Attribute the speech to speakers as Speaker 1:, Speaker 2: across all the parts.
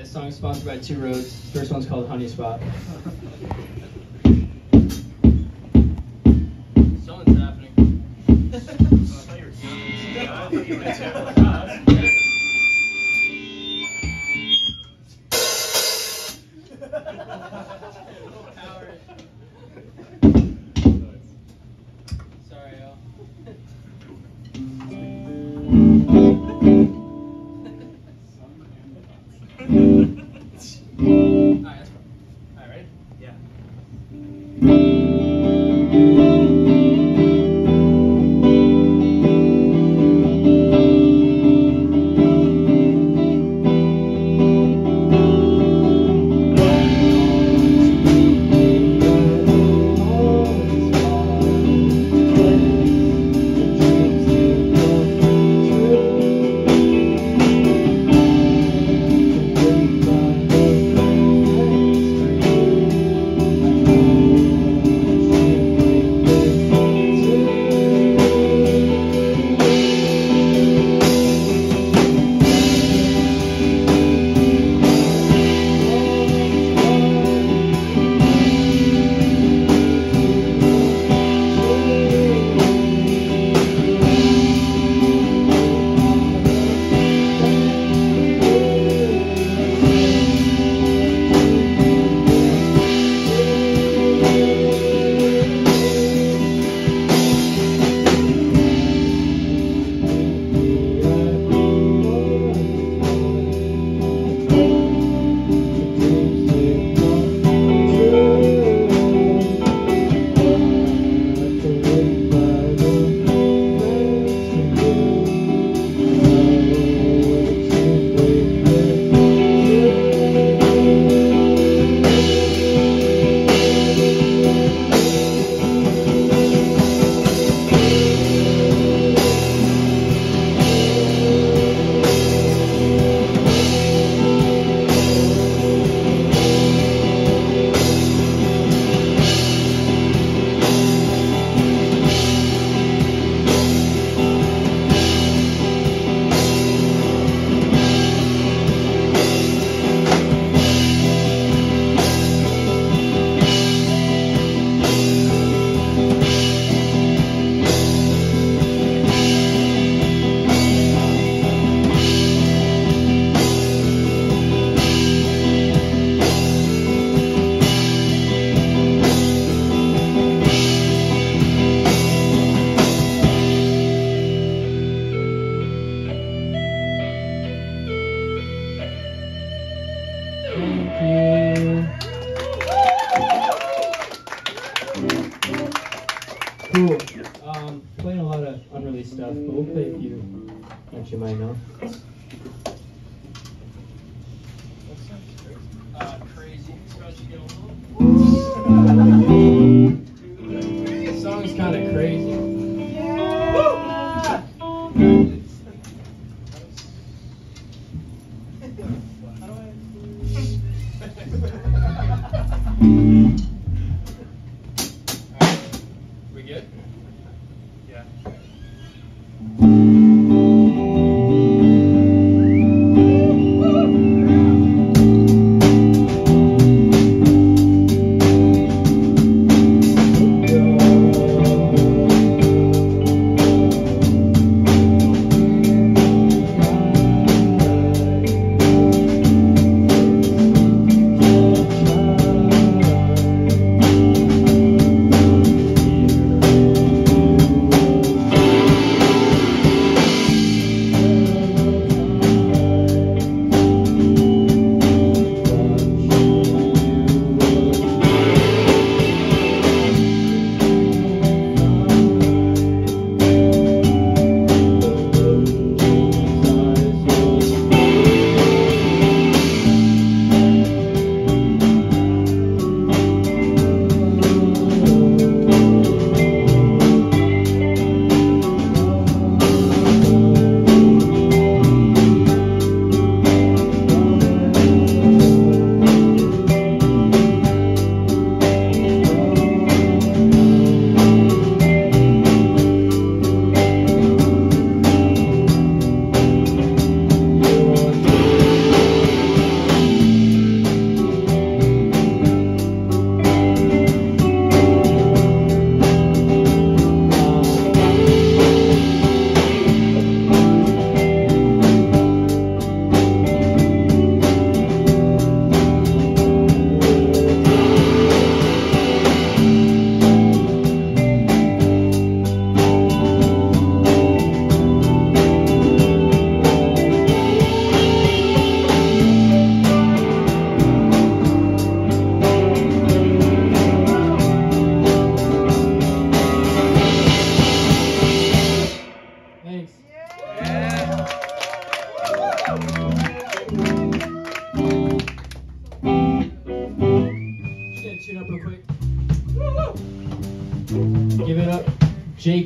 Speaker 1: This song is sponsored by Two Roads. First one's called Honey Spot. Something's happening. Sorry, y'all. Cool. Playing a lot of unreleased stuff, but we'll play a few that you might know. Crazy. This song is kind of crazy. Yeah! We good? Yeah.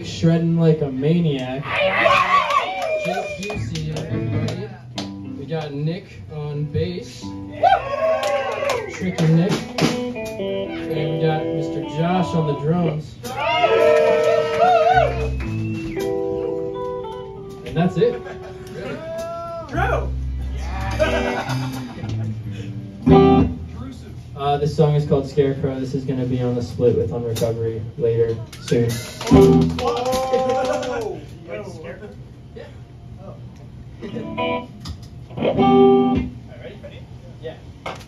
Speaker 1: shredding like a maniac. Jake Busey, everybody. We got Nick on bass. Tricky Nick. And we got Mr. Josh on the drums. And that's it.
Speaker 2: Drew!
Speaker 1: This song is called Scarecrow. This is going to be on the split with Unrecovery later, soon.
Speaker 2: Whoa! Wait, Scarecrow?
Speaker 1: Yeah.
Speaker 2: Oh. Alright, ready? Yeah.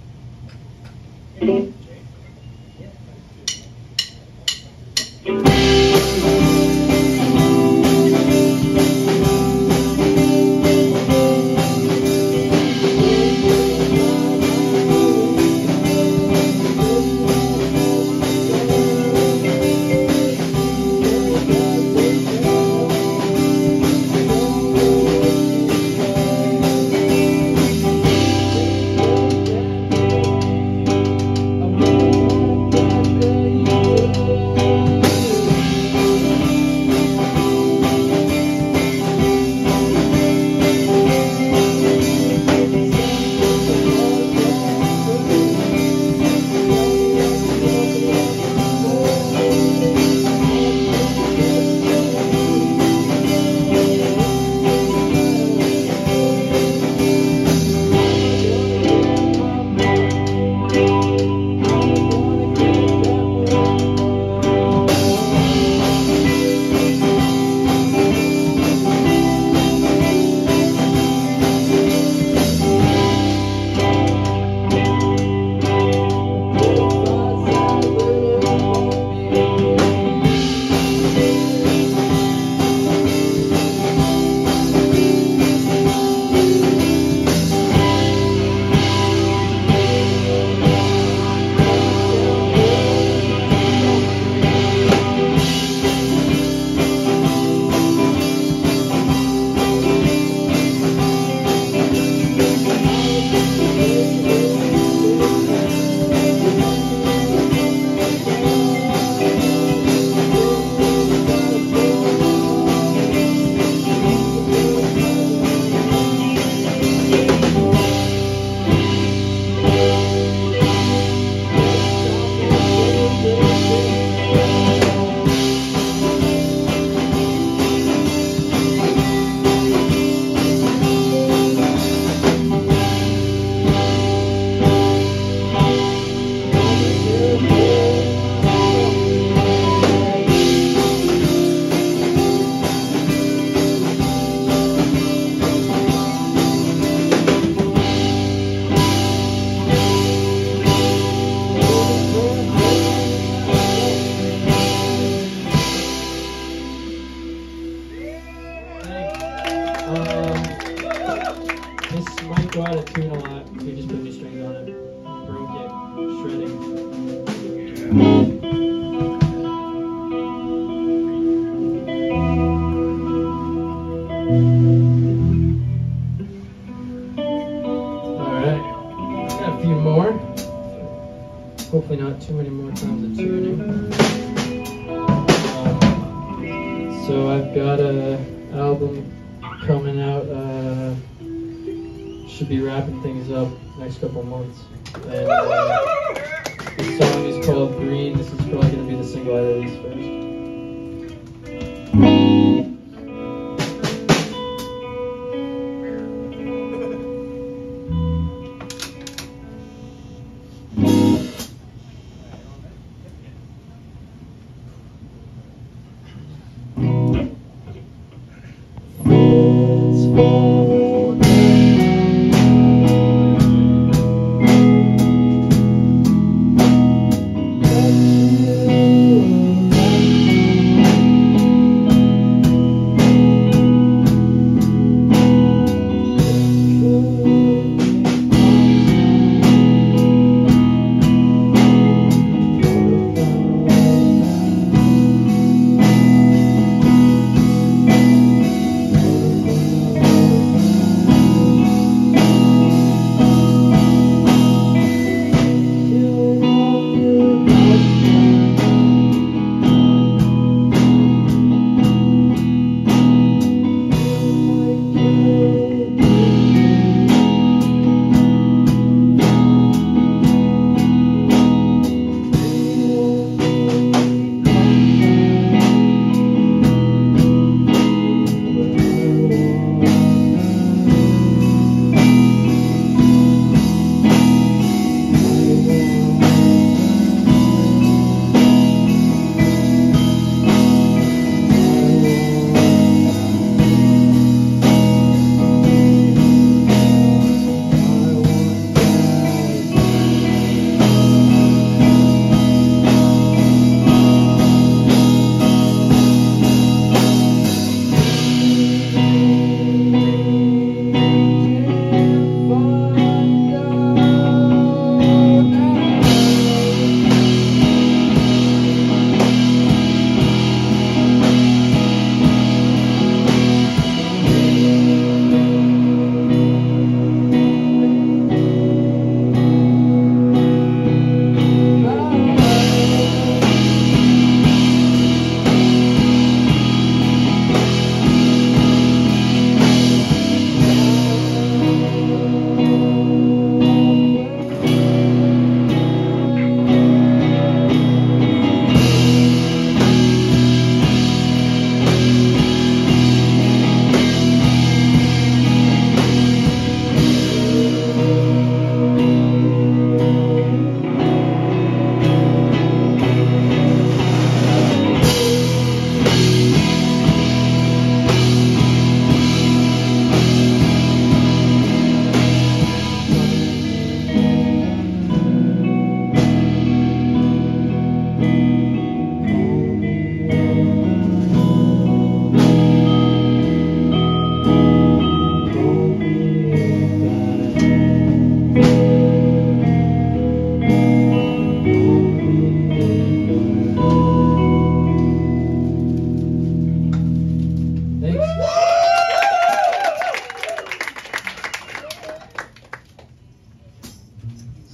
Speaker 1: This might go out of tune a lot if you just put new strings on it. Broke it, shredding. Alright, got a few more. Hopefully not too many more times of tuning. So I've got a album coming out, should be wrapping things up next couple months. And the song is called Green. This is probably going to be the single I release first.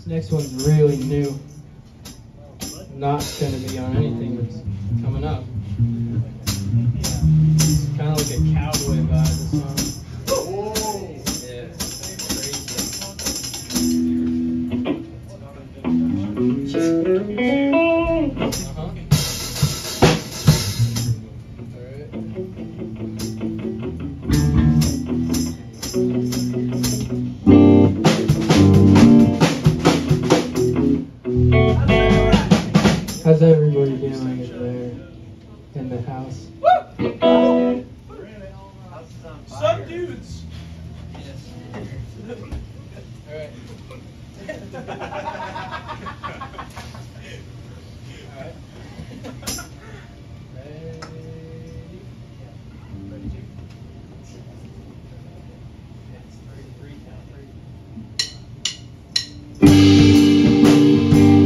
Speaker 1: This next one's really new. Not going to be on anything that's coming up. It's kind of like a cowboy vibe, this song. Yeah, how's everybody doing there in the house?
Speaker 2: Some dudes.
Speaker 1: Alright. Alright. Ready to? It's 3, count 3.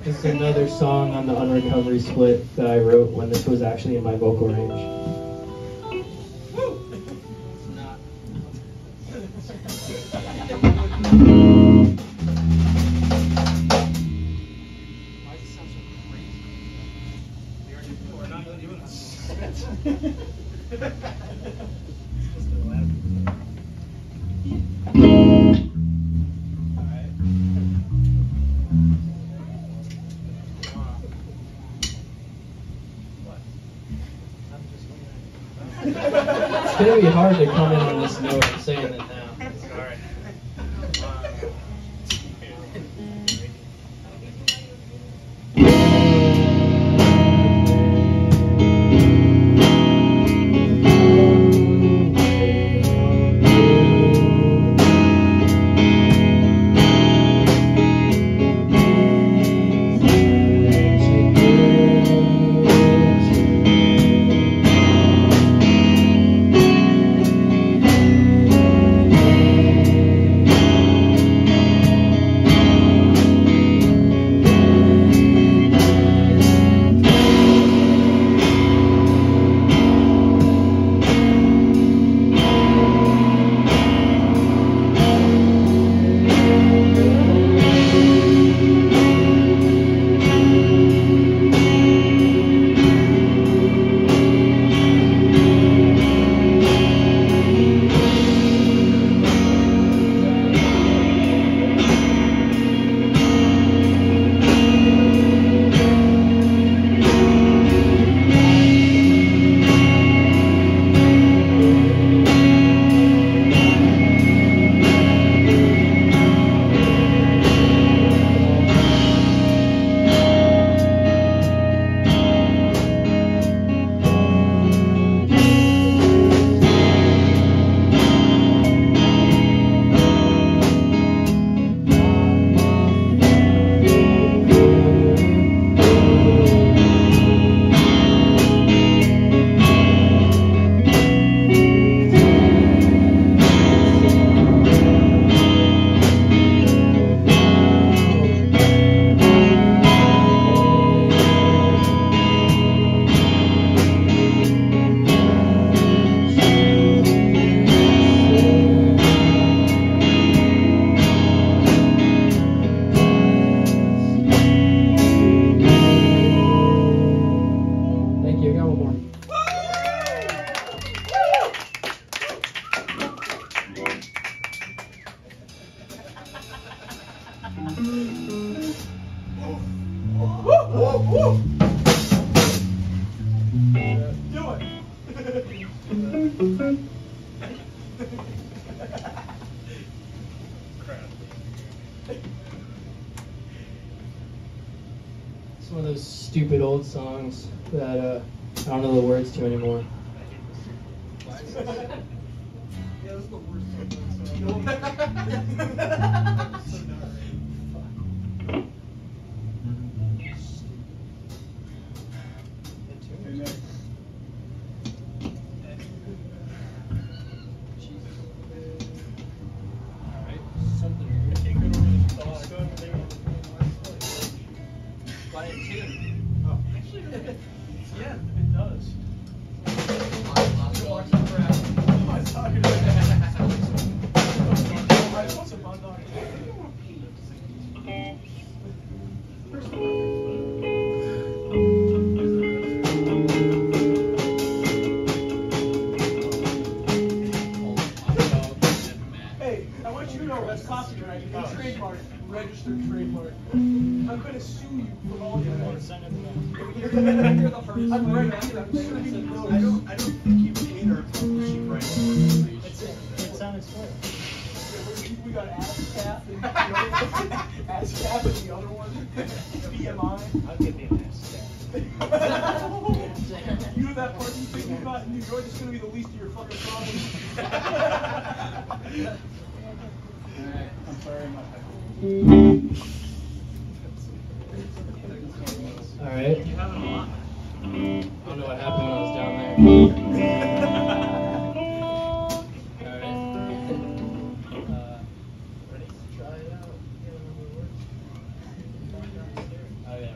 Speaker 1: This is another song on the Unrecovery split that I wrote when this was actually in my vocal range. It's gonna be hard to come in on this note. I'm saying it now.
Speaker 2: Alright.
Speaker 1: It's one of those stupid old songs that I don't know the words to anymore.
Speaker 2: Yeah, that's the worst yeah, it does. Hey, I want you to know that's copyright. It's trademark, registered trademark. I'm gonna sue you for all your words. You're the first. I'm right here. I'm sure you know.
Speaker 3: I don't think you paid her she writes.
Speaker 1: It's on its way.
Speaker 2: We got ASCAP and the other one. ASCAP and the other one. BMI.
Speaker 4: I'll give you an ass.
Speaker 2: You know that parking thing you got in New York is gonna be the least of your fucking problems.
Speaker 3: Alright, I'm sorry,
Speaker 1: All right.
Speaker 4: You have a lot.
Speaker 1: I don't know what happened when I was down there. All right. Ready? Try it out. Oh yeah.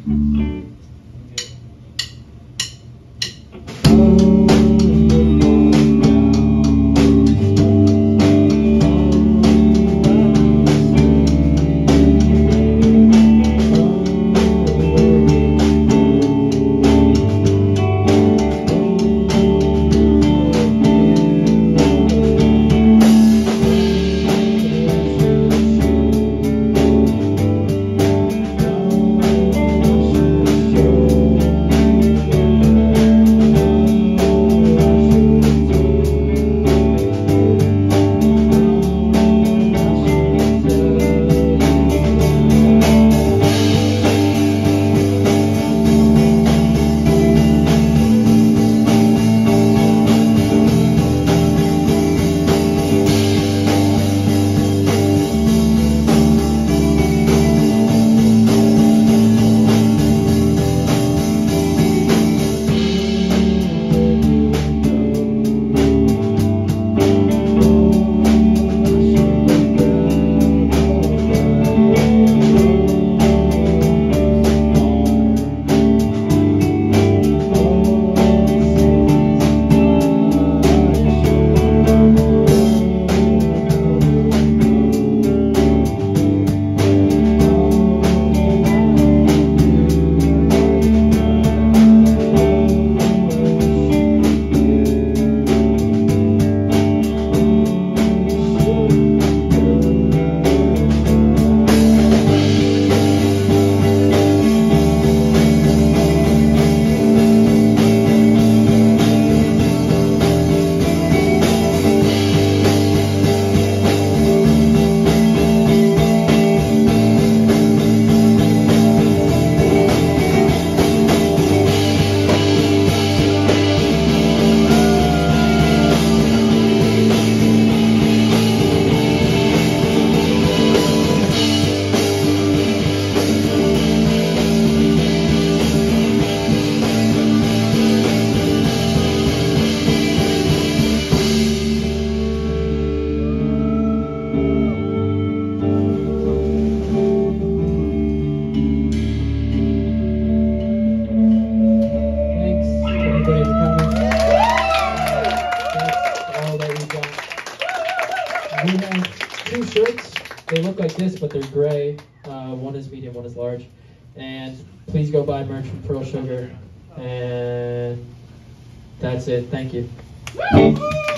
Speaker 1: We have two shirts. They look like this, but they're gray. One is medium, one is large. And please go buy merch from Pearl Sugar. And that's it. Thank you.